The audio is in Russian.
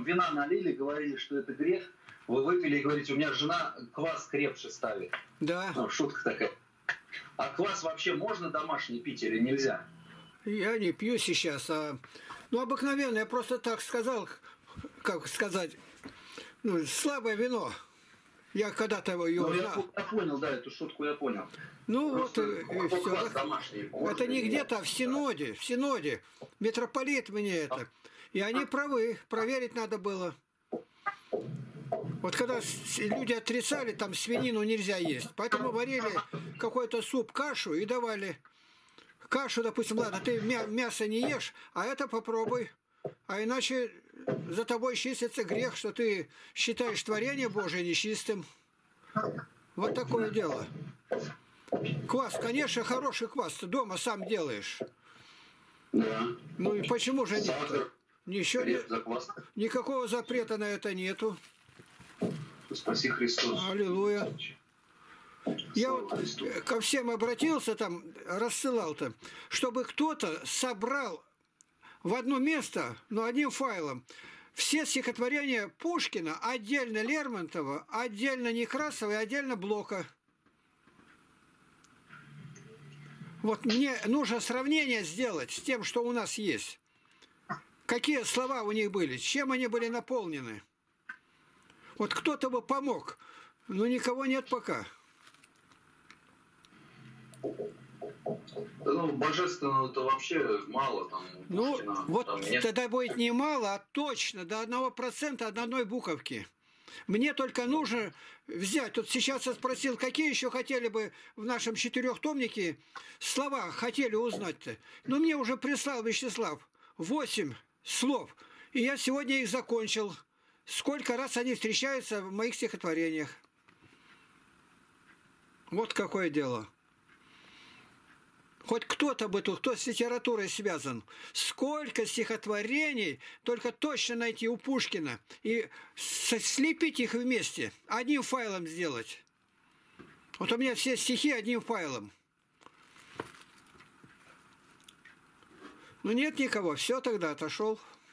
вина налили, говорили, что это грех. Вы выпили и говорите, у меня жена квас крепче ставит. Да. Ну, шутка такая. А квас вообще можно домашний пить или нельзя? Я не пью сейчас, ну, обыкновенно, я просто так сказал, как сказать, ну, слабое вино. Я когда-то его знал. Я понял, да, эту шутку я понял. Ну просто вот и все. Домашний, это не где-то, а в Синоде. В Синоде. Митрополит мне это. И они правы. Проверить надо было. Вот когда люди отрицали, там свинину нельзя есть. Поэтому варили какой-то суп, кашу и давали. Кашу, допустим, ладно, ты мясо не ешь, а это попробуй. А иначе за тобой числится грех, что ты считаешь творение Божие нечистым. Вот такое дело. Квас, конечно, хороший квас. Ты дома сам делаешь. Да. Ну и почему же нет? Никакого запрета на это нету. Спаси Христос. Аллилуйя. Я вот ко всем обратился, там, рассылал там, чтобы кто-то собрал в одно место, но одним файлом, все стихотворения Пушкина, отдельно Лермонтова, отдельно Некрасова и отдельно Блока. Вот мне нужно сравнение сделать с тем, что у нас есть. Какие слова у них были, чем они были наполнены. Вот кто-то бы помог, но никого нет пока. Ну, божественного-то вообще мало там. Ну, Пушкина, вот там нет. тогда будет не мало, а точно, до 1% от одной буковки. Мне только нужно взять. Тут сейчас я спросил, какие еще хотели бы в нашем четырехтомнике слова хотели узнать-то. Ну, мне уже прислал Вячеслав 8 слов. И я сегодня их закончил. Сколько раз они встречаются в моих стихотворениях. Вот какое дело. Хоть кто-то бы тут, кто с литературой связан. Сколько стихотворений только точно найти у Пушкина. И слепить их вместе. Одним файлом сделать. Вот у меня все стихи одним файлом. Ну нет никого. Все, тогда отошел.